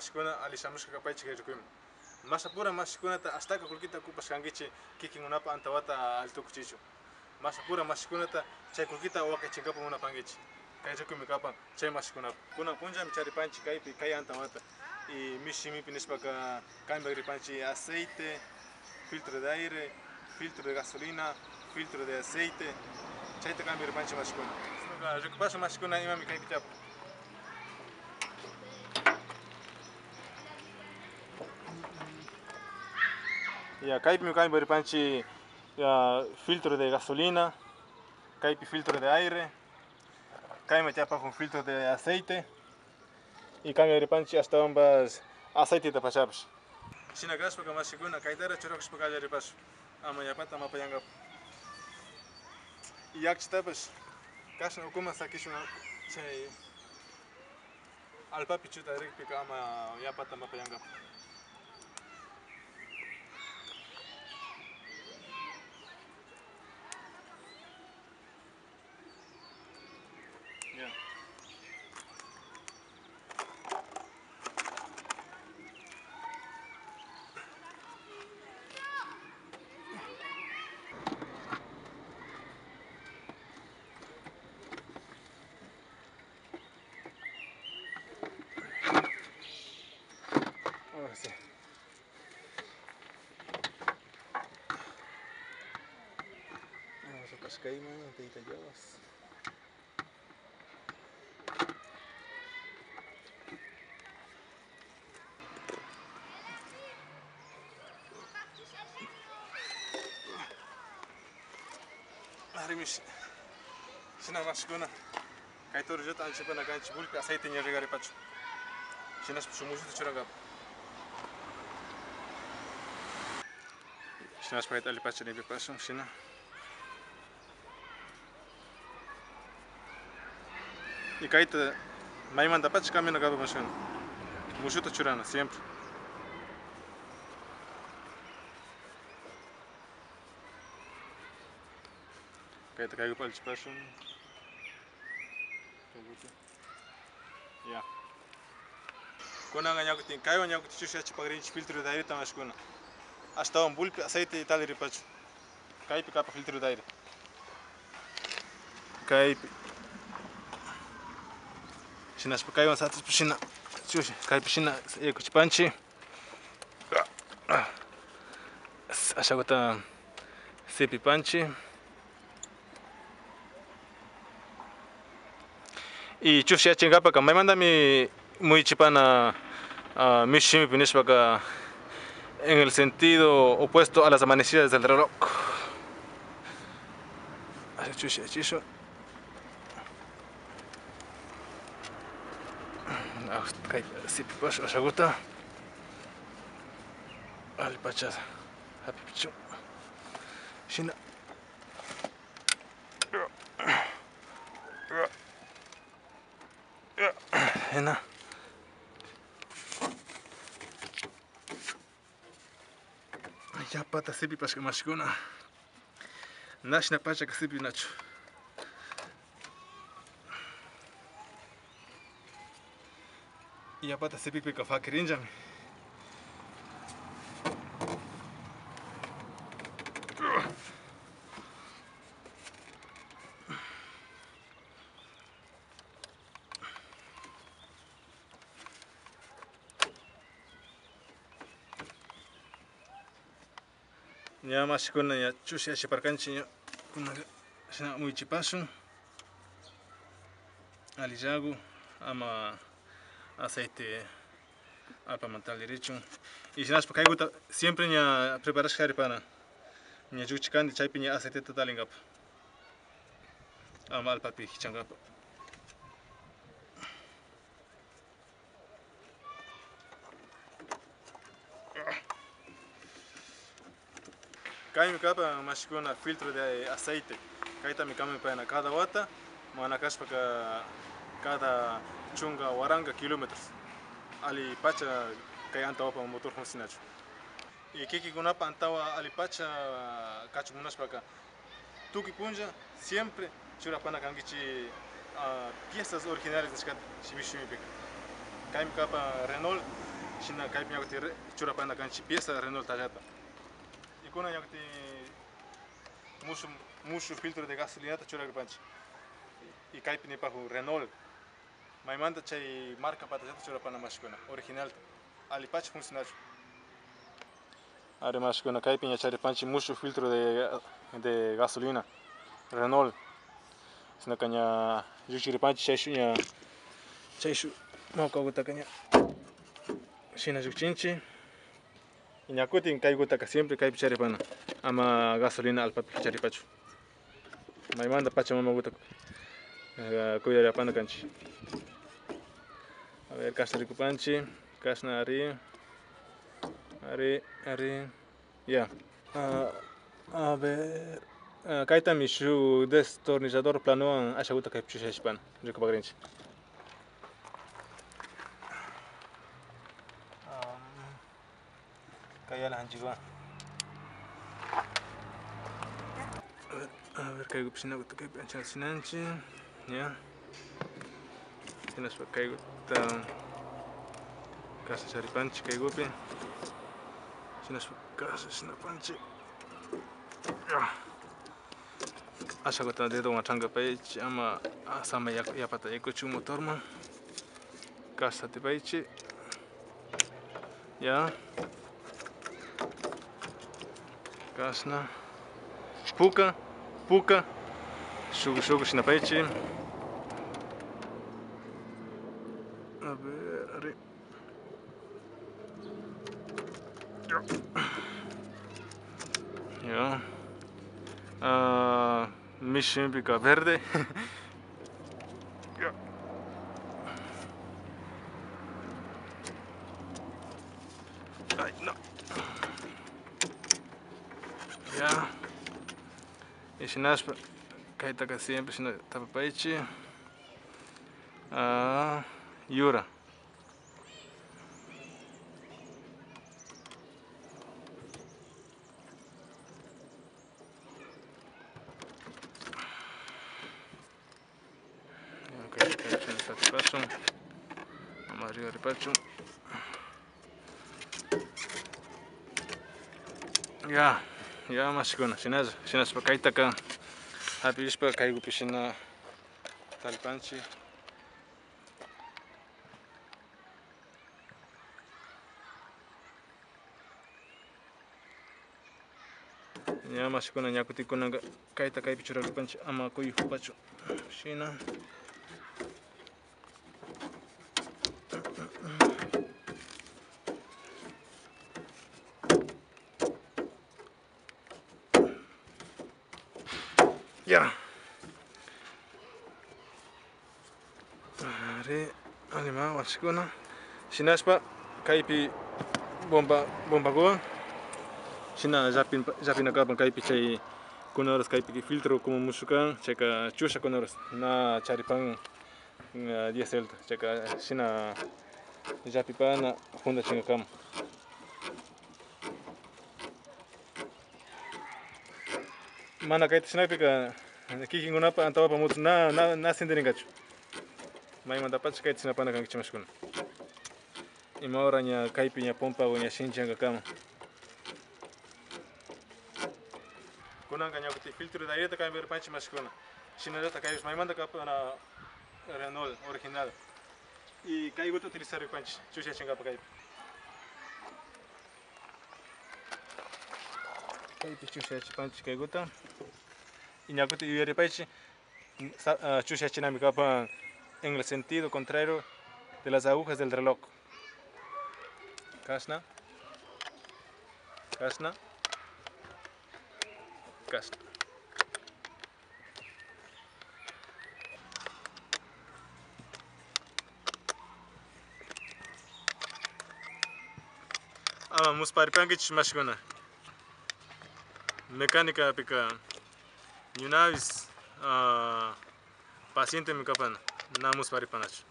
mashikuna alishamushka kapaychik rikuyman. Mashapura mashikunata astaka kulkita kupash kankichik kikinkunapa antawata altukuchichu. Mashapura mashikunata chay kulkita wakachinkapak munapankichik. Kay rikuymi kapan chay mashikunapa. Kunan punllami charipanchik kaypi kay antawata. Y mishimipi nishpaka cambio ripanchik aceite, filtro de aire, filtro de gasolina, filtro de aceite. Chayta cambio ripanchik mashikuna. Rikupasha mashikuna imami kaypi chapu. Ya kaypi cambio ripanchik filtro de gasolina, kaypi filtro de aire, kayma chapak un filtro de aceite y cambio ripanchik hasta ambas aceite de pachapas. Shina graspaka mashikuna kaytara churakushpaka allaripash ama yapata mapayanga. Y yakchitapash kashan ukuma sakishun chay alpapi chuta rikpika ama yapata mapayanga. Yeah. Ahora sí. Vamos a pescar ahí, man, te llevas. Arrimish. Shina mashikuna. Kay torjota anchipana kanchi bulpi aceite ni regare pacho. Shina shumushita churanga. Shina spaghetti ali pacho ni pacho shina. Y kayta maymanta pacho camino acá mashikuna. Mushuta churana siempre. Kayta kaygu palchi pacho. Ya. Kunanga nyakutin kaywa nyakutin chushyachi pagrinchi filtro de aire tamashkuna. Hasta un bulpi aceite y tal ripacho. Kaypi kapa filtro de aire. Kaypi. Shinash pa kaywan satas pa shina. Chushi kaypi shina ekuchipanchi. Ashaguta sepi panchi. Y chushya chingapa ka may mandami muy chipana mishimi pinishpaka en el sentido opuesto a las amanecidas del reloj. Chushya chisho. Si pipas ashaguta. Al pachas. Happy pichu. Shina. Hena. Ya pata sipi pas que mashikuna. Nashna pacha que sipi nacho. Ya pata sipi que fakirinjam. Ya mashikuna ya chushya chiparkanchi kuna shina muy chipasun alijagu ama aceite alpa mantal derecho y shinash pa kayguta siempre nya preparas jaripana nya juchikandi chaypi nya aceite totalingap ama alpapi hichangap. Kaymi kapa mashikuna filtro de aceite. Kayta mi kami paina cada wata, manakaspaka cada chunga waranga kilómetros. Ali pacha kay antawa pa motor funcinacho. Y kiki kunapa antawa ali pacha kachumunashpaka. Tuki punja siempre churapana kangichi piezas originales de shimishimi pika. Kaymi kapa Renault Shina kaypi ñakuti churapana kanchi pieza Renault tallata. Y kuna ñakuti mucho filtro de gasolina churapanchi. Y kaypi nipahu Renault. Maymanta chay marca patallata churapana mashkuna original. Alipacha funcionario. Además kuna kaypi ñacharipanchi mucho filtro de gasolina Renault. Sina kaña yuchiripanchi chayshu mawkaguta kaña shina lluchinchi y ñakutin kaygutaka siempre kaypi charipana ama gasolina alpapi charipachu maymanta pachamamaguta cuidarapana kanchi. A ver, kashna rikupanchi, kashna ari ya. A ver, kaytami shu destornillador planuwan ashaguta kaypi chushashpana rikupakrinchi. Kayala hanchikwa. A ver, kaygupi shinaguta kaypi anchasinanchi, ya. Sinashpa kayguta kashna charipanchi kaygupi. Sinashpa kashna shinapanchi. Ashaguta dedowan ch'ankapaychi ama sama yapata yaykuchun motorman. Kashna atipaychi. Ya. Kashna. Puka. Shugu shinapaychi. A ver, ari. Ya. Mission pica verde. Ya. Ay, no. Ya. Y shinashpa kaytaka siempre shina tapapaychi. Yura. Amarillo ripacho. Ya mashikuna shinashpa kaytaka hapishpa kaygupi shina talpanchi. Ya mashikuna ñakutikuna kayta kaypi churaripanchi ama kuyupachu shina. Ya. Alima mashikuna shinashpa kaypi bombaguan shina yapinakapan kaypi chay kunaras kaypi filtro como mushukan chayka chusha kunaras na charipan diesel chayka shina yapipana Honda chinkakama. Mana kayta shinapika kikinkunapa antawapa motos na sentirinkachu. Maymantapacha kayta shinapana kankichik mashikuna. Ima hora ña kaypi ña pompawan ña shinchankakama. Kunanka ñakuti filtro de aireta cambiarpanchi mashikuna. Shinallata kaypish maymanta kapana Renault original. Y kayguta utilizarpanchi chushachinkapa kaypi. Kaypi chushachipanchi kayguta. Y ñakuti yuyaripaychi chushachinami kapan en el sentido contrario de las agujas del reloj. Kashna. Ama musparipankichik mashikuna. Mecánica pika ñunavis paciente mi kapana na musparipanachu.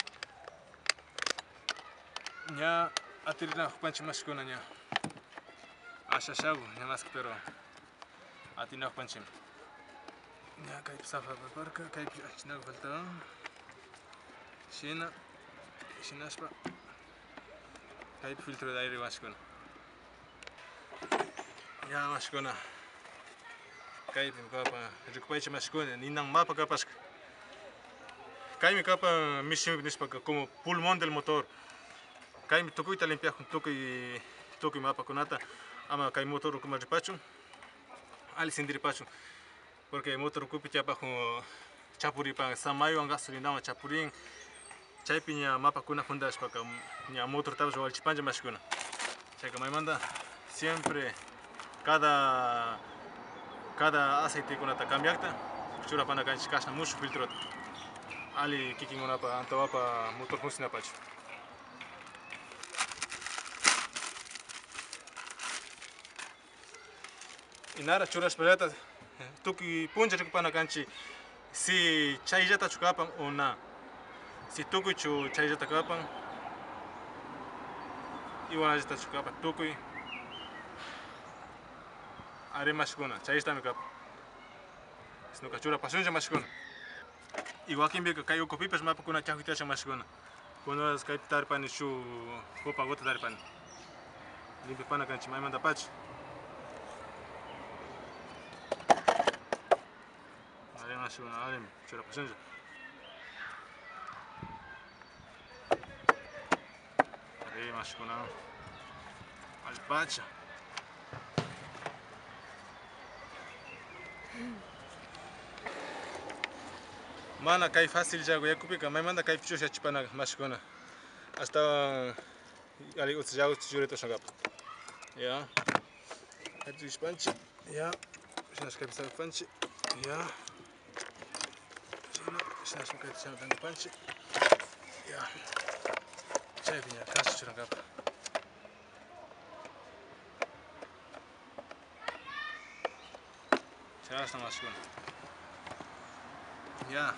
Ña atirina hupanchik mashikuna ña ashashagu ña mas pero atina hupanchik. Ña kaypi safa parka kaypi achinagu faltaban. Shinashpa Kay filtro de aire mashkuna. Ya mashkuna. Kay kapa recupaiche mashkuna ninang mapa kapas. Kay mi kapa misión nispa como pulmón del motor. Kay mi tukuita limpia con tuki mapa kunata ama kay motor kuma ripachu. Ali sin ripachu. Porque motor kupi tiapa con chapuri pa samayo gasolina ma chapurin. Chaypiña mapa kuna fundas para ña motor tabas o alchipanja mashkuna. Chayka may manda siempre cada aceite kunata cambiakta chura pana kanchi kasna mucho filtro ali kikin una pa antawa pa motor funciona pacho. Inara churas pelata tuki punja pana kanchi si chayjata chukapan o na. Si tukuy chu chayjata kapan iwan jata chukapan tukuy are mashkuna chaysta mi kapan sino kachura pasunja mashkuna igual que me caiu copipas mapa kuna chahitacha mashkuna cuando es kay tar pani chu copa gota dar pani limpe pana kanchi may manda pach are mashkuna are chura pasunja are mashkuna al pacha mana kay fácil jago ya kupika may manda kay pichusha chipana mashkuna hasta ali utjago tjureto shangap ya atu ispanchi ya shnas kay pisa panchi ya shnas kay tjang panchi ya chay vinya kas churangap shnas mashkuna ya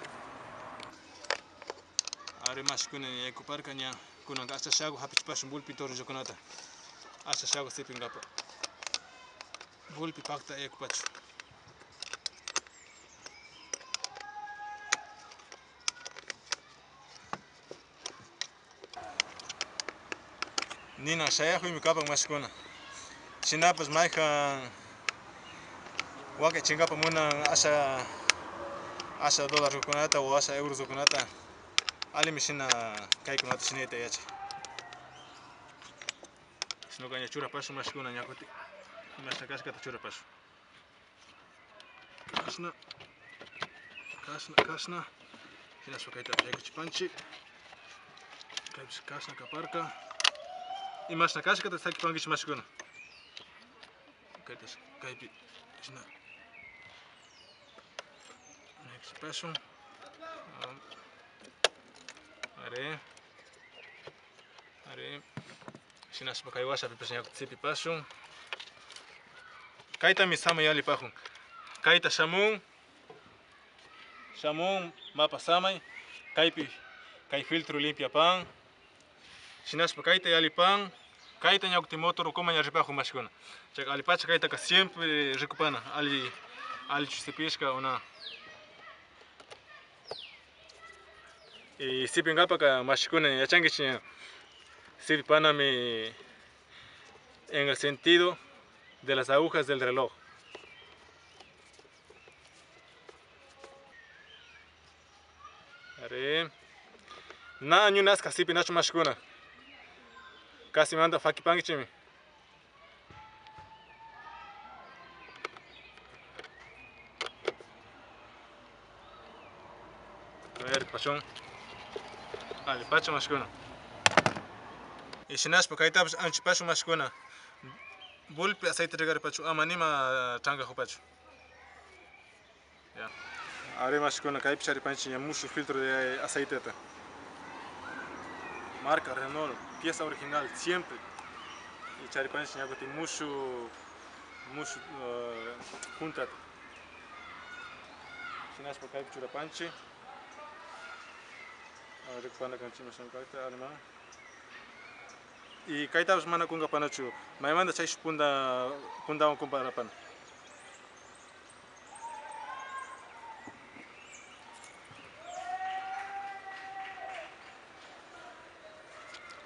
are mashkuna ya kuparka nya kuna gasta shago hapichpas bulpi torjo kunata asa shago sipingapa bulpi pakta ya kupachu nina shayahu mi kapa mashkuna sinapas maika wake chingapa muna asa dólar kunata o asa euros kunata ali mishina kay kunata sineta yacha sino kanya chura pasu mashkuna nyakuti mashna kaskata chura pasu kasna sina sukaita yakuchipanchi kay kasna kaparka y mashna kaskata saki pangish mashkuna kaypi sina next pasu are sinas pakai wasa pipesnya sipi pasu kaita mi sama yali pahun kaita shamun mapa samay kay filtro limpia pan sinas pakaita yali pan kaita nyakti motor kuma nya ripahu mashkuna chak ali pacha kaita ka siempre recupana ali chusipisca una y sipi ngapa ka mashkuna yachangi chinya sipi panami en el sentido de las agujas del reloj. Are na nyunas kasipi nacho mashkuna kasi manda faki pangi chimi a ver pachón ali pacho mashkuna y sinas pa kaita anchi pacho mashkuna bulpi aceite regar pacho amanima tanga hopacho ya are mashkuna kay pichari panchi ya mucho filtro de aceite ta marca Renault pieza original siempre y chari panchi ya goti mucho junta sinas pa kay pichura panchi a pana kanchi masan kaita alma y kaita mana kunga panachu may manda chay punda un compara pan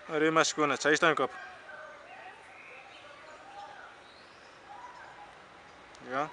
Ari mashkuna, chayishtami kap. Ya.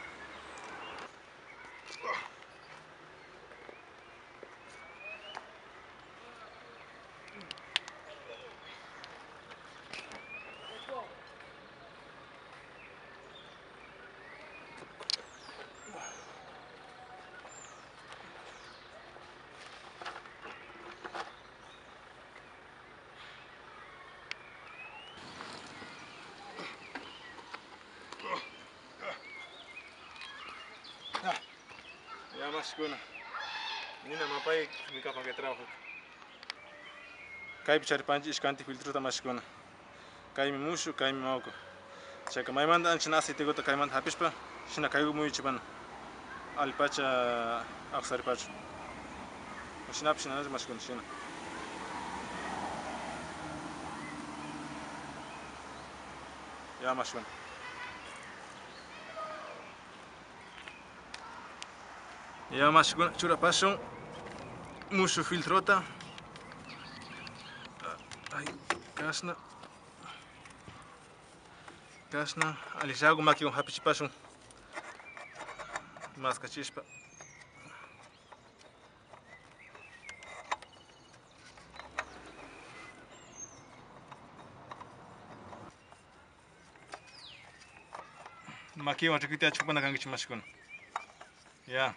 Ya mashkuna. Nina mapai mi kapan que trabajo. Kai pichari panchi iskanti filtruta mashkuna. Kai mi mushu, kai mi mauko. Chayka maymanta anchina aceite gota kaymanta hapishpa, shina kaygu muyuchipana. Alpacha akusaripachu. Shinapi shinapi mashkuna shina. Ya mashkuna. Ya mashkuna chura pashun. Mushu filtrota. Ay, kasna. Kasna. Alishagu maki un hapichipashun. Maskachispa. Maki un chiquita chupana kangichi mashkuna. Ya.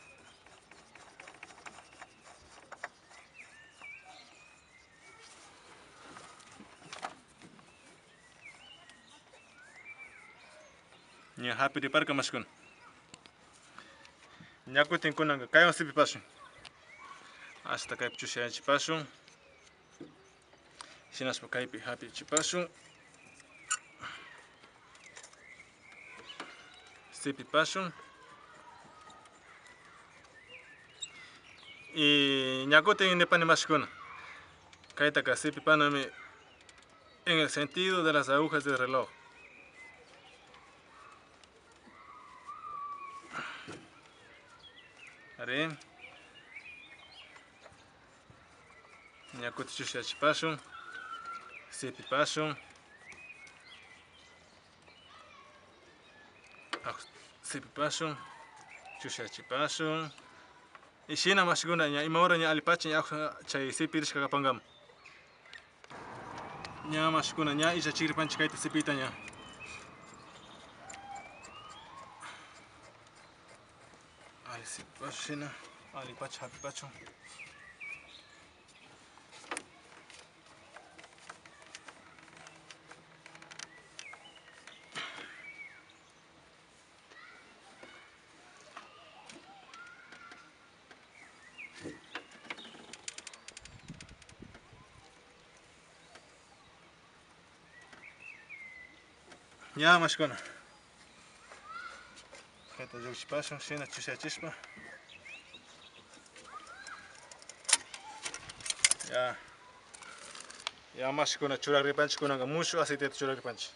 Ya happy de parka mashkuna. Nyakutin kunanga kayon sipi pashun. Hasta kaypi chushayanchi pashun. Shinaspa kaypi happy chipashun. Sipi pashun. Y ñakutin nepani mashkuna. Kaytaka sipi panami en el sentido de las agujas del reloj. Ari. Ñakuti chushayachi pashun. Sipi pashun. Sipi pashun. Chushayachi pashun. Y shina mashkuna ña ima hora ña alipachi ña chay sipi rishka kapangam. Ña mashkuna ña isha chiripanchi kayta sipita ña. Ali sipi pashun shina. Alipachi hapipachun. Ya mashkuna. Kayta lluchipashun shina chushayachispa. Ya. Ya mashkuna churagripanchi kunanga mushu aceiteta churagripanchi.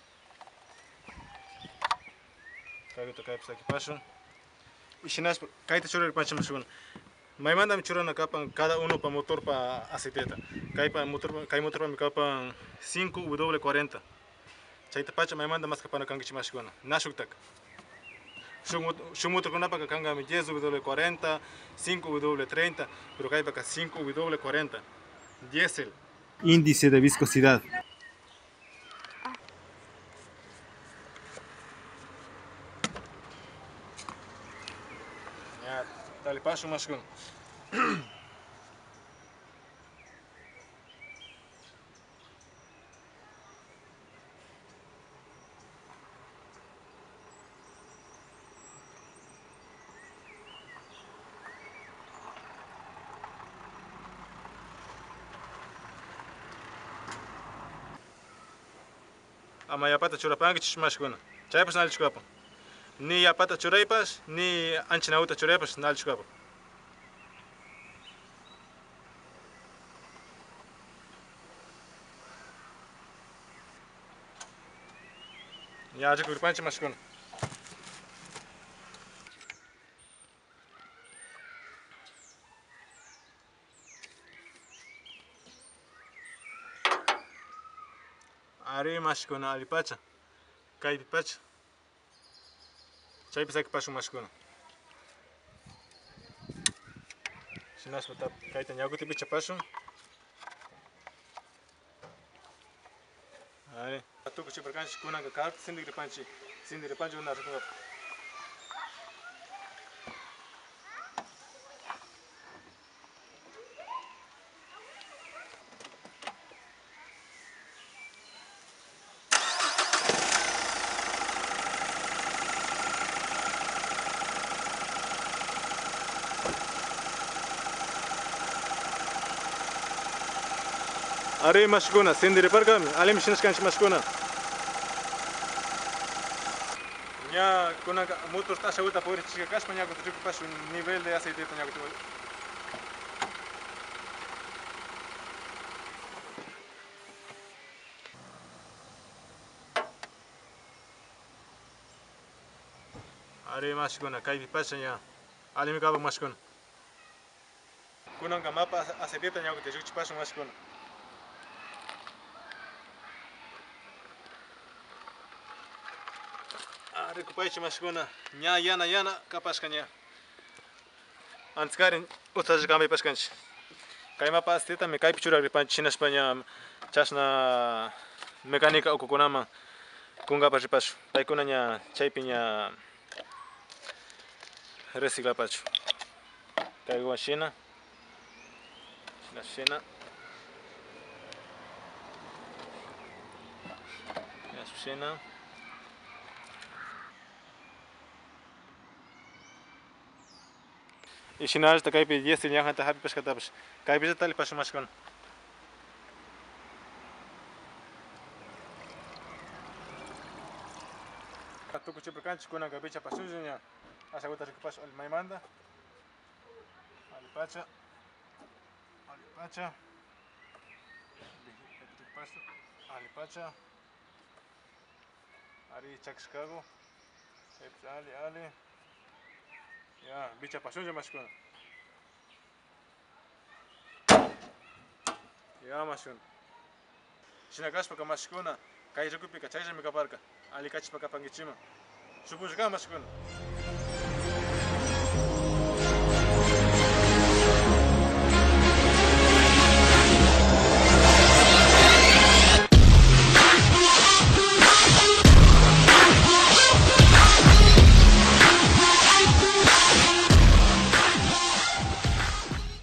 Kayta kaypi sakipashun. Y shinaspa kayta churagripanchi mashkuna. Maymanta churana kapan cada uno pa motor pa aceiteta. Kay motor pa mi kapan 5W40. Chayta pacha maymanta mas kapana kangichi mashkuna. Nashuktak. Shuk motor kunapa kangami 10W40, 5W30, pero kaypa 5W40. Diésel. Índice de viscosidad. Ya, dale paso más con. Ama yapata churapangi chishmash kuna. Chaypas nalchukapa. Ni yapata churaypas, ni anchinauta churaypas nalchukapa. Ya chikurpanchi mashkuna. Ari mashkuna alipacha. Kaypi pacha. Chaypi sakipashun mashkuna. Shinashpa kayta ñawkutipi chapashun. Ari tukuchiparkanchik kunanka karta sindikripanchik. Sindikripanchik una rikunqa. Ari mashkuna sindiriparkami alimi shinashkanchik mashkuna. Ña kunanka motor tashaguta purichishka kashpa ñakuta rikupashun nivel de aceiteta ñakuta. Ari mashkuna kaypi pacha ña alimi kapak mashkuna. Kunanka mapa aceiteta ñakuta rikchipashun mashkuna. Rikupaychik mashkuna ña yana kapashka ña. Antes karin utashkamay pashkanchik. Kay mapa aceitami kaypi churakripanchik shinashpa ña chashna mecánica ukukunaman kunkapak ripashun. Paykuna ña chaypi ña reciclapachun. Kaywan shina. Shina. Shina. Y shinashta kaypi diesel ñajanta hapipashkatapish kaypi talipashun mashkuna. Tukuchiparkanchik kunanka bichapashunlla ña ashaguta rikupashun maymanta. Alipacha. Alipacha. Alipacha. Ari chakishkagu. Ali. Ya, bichapashunlla mashkuna. Ya mashkuna. Shinakashpaka mashkuna kay rikupika chayllami kaparka. Ali kachishpa kapankichima. Supullaka mashkuna.